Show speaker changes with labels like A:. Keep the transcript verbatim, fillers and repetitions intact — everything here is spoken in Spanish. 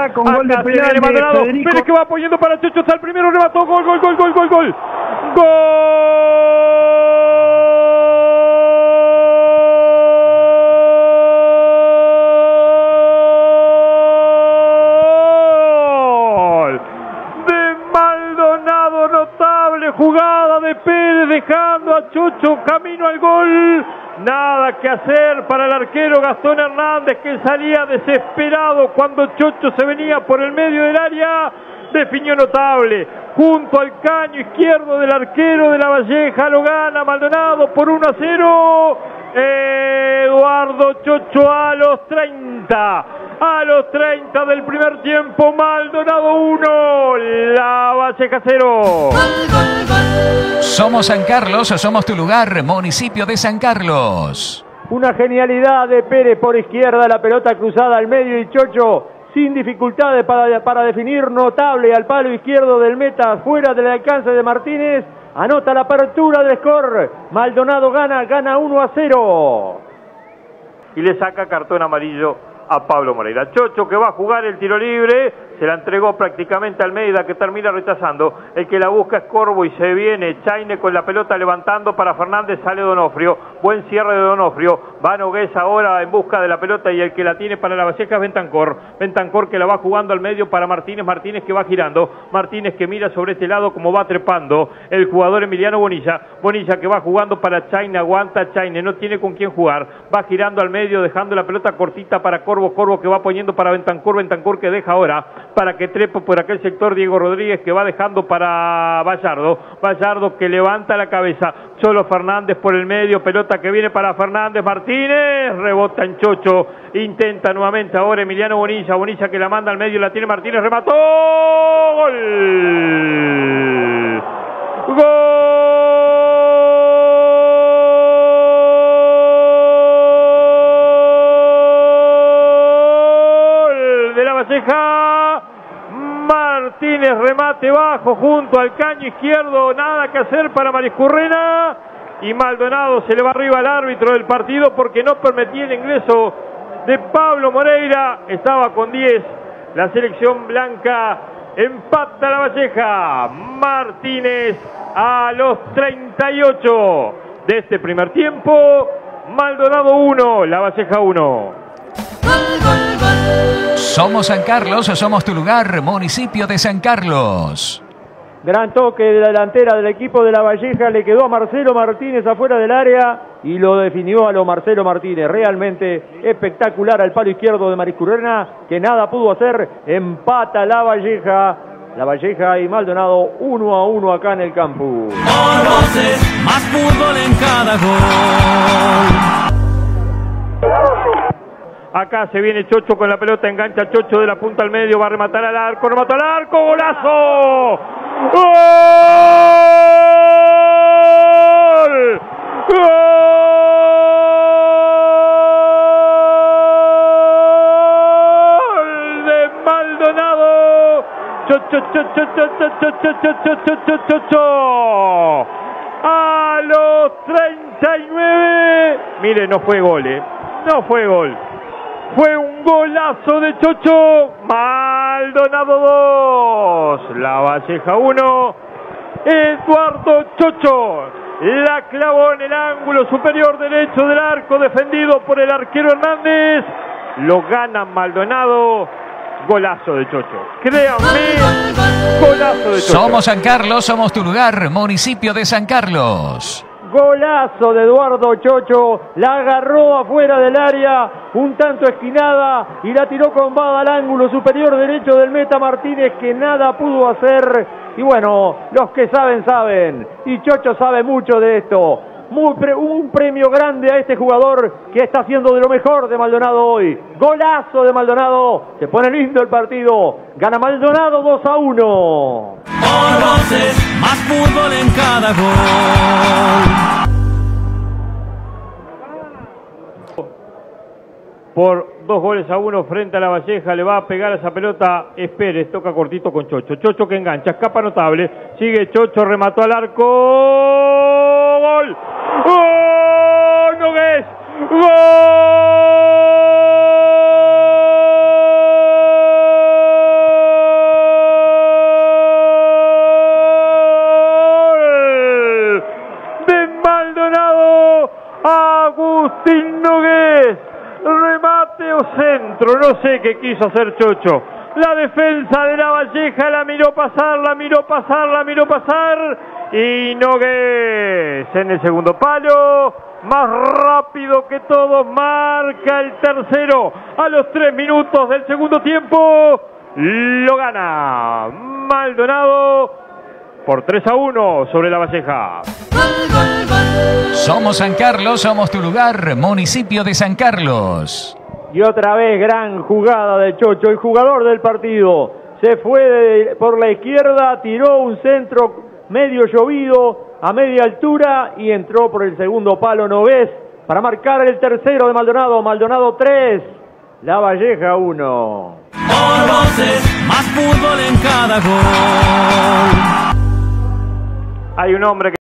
A: Con gol de penal de Federico.
B: Pérez que va poniendo para Chocho, está el primero, remató, gol, gol, gol, gol, gol, gol. Gol de Maldonado, notable jugada de Pérez dejando a Chocho camino al gol. Nada que hacer para el arquero Gastón Hernández, que salía desesperado cuando Chocho se venía por el medio del área. Definió notable, junto al caño izquierdo del arquero de La Valleja. Lo gana Maldonado por uno a cero. Eduardo Chocho a los treinta. A los treinta del primer tiempo, Maldonado uno, La Valleja cero.
C: Somos San Carlos, somos tu lugar, municipio de San Carlos.
D: Una genialidad de Pérez por izquierda, la pelota cruzada al medio y Chocho sin dificultades para, para definir, notable al palo izquierdo del meta, fuera del alcance de Martínez. Anota la apertura del score. Maldonado gana, gana uno a cero.
B: Y le saca cartón amarillo a Pablo Moreira. Chocho, que va a jugar el tiro libre, se la entregó prácticamente a Almeida, que termina rechazando. El que la busca es Corvo y se viene Chaine con la pelota levantando para Fernández, sale Donofrio. Buen cierre de Donofrio. Va Nogués ahora en busca de la pelota y el que la tiene para La Valleja es Bentancor. Bentancor que la va jugando al medio para Martínez. Martínez que va girando. Martínez que mira sobre este lado como va trepando el jugador Emiliano Bonilla. Bonilla que va jugando para Chaine, aguanta Chaine, no tiene con quién jugar. Va girando al medio dejando la pelota cortita para Corvo. Corvo que va poniendo para Bentancor. Bentancor que deja ahora para que trepe por aquel sector Diego Rodríguez, que va dejando para Vallardo. Vallardo que levanta la cabeza. Solo Fernández por el medio. Pelota que viene para Fernández. Martínez. Rebota en Chocho. Intenta nuevamente ahora Emiliano Bonilla. Bonilla que la manda al medio. La tiene Martínez. Remató. Gol. Gol de La Valleja. Martínez, remate bajo junto al caño izquierdo, nada que hacer para Mariscurrena, y Maldonado se le va arriba al árbitro del partido porque no permitía el ingreso de Pablo Moreira. Estaba con diez la selección blanca. Empata La Valleja. Martínez a los treinta y ocho de este primer tiempo. Maldonado uno, La Valleja uno.
C: Somos San Carlos, somos tu lugar, municipio de San Carlos.
D: Gran toque de la delantera del equipo de La Valleja, le quedó a Marcelo Martínez afuera del área y lo definió a lo Marcelo Martínez. Realmente espectacular al palo izquierdo de Mariscurrena, que nada pudo hacer. Empata La Valleja. La Valleja y Maldonado uno a uno acá en el campo.
E: Por voces, más fútbol en cada gol.
B: Acá se viene Chocho con la pelota, engancha Chocho de la punta al medio, va a rematar al arco, remató al arco, golazo. ¡Gol! ¡Gol de Maldonado! Chocho, Chocho, Chocho, Chocho, Chocho, Chocho, Chocho. A los treinta y nueve. Mire, no fue gol, ¿eh? No fue gol. Fue un golazo de Chocho. Maldonado dos, La Valleja uno. Eduardo Chocho la clavó en el ángulo superior derecho del arco, defendido por el arquero Hernández. Lo gana Maldonado. Golazo de Chocho. Créanme, golazo de Chocho.
C: Somos San Carlos, somos tu lugar, municipio de San Carlos.
D: Golazo de Eduardo Chocho, la agarró afuera del área, un tanto esquinada y la tiró con bada al ángulo superior derecho del meta Martínez, que nada pudo hacer. Y bueno, los que saben, saben, y Chocho sabe mucho de esto. Muy pre un premio grande a este jugador que está haciendo de lo mejor de Maldonado hoy. Golazo de Maldonado, se pone lindo el partido, gana Maldonado dos a uno.
E: Por voces, más fútbol en cada gol.
B: Por dos goles a uno frente a La Valleja, le va a pegar esa pelota Pérez, toca cortito con Chocho. Chocho que engancha, escapa notable, sigue Chocho, remató al arco. ¡Gol! ¡Gol! ¡Nogués! ¡Gol! centro, no sé qué quiso hacer Chocho. La defensa de La Valleja la miró pasar, la miró pasar, la miró pasar. Y Nogués en el segundo palo, más rápido que todos, marca el tercero a los tres minutos del segundo tiempo. Lo gana Maldonado por tres a uno sobre La Valleja.
C: Somos San Carlos, somos tu lugar, municipio de San Carlos.
D: Y otra vez gran jugada de Chocho, el jugador del partido. Se fue de, por la izquierda, tiró un centro medio llovido a media altura y entró por el segundo palo Nogués para marcar el tercero de Maldonado. Maldonado tres, La Valleja uno.
E: Por voces, más fútbol en cada gol.
B: Hay un hombre que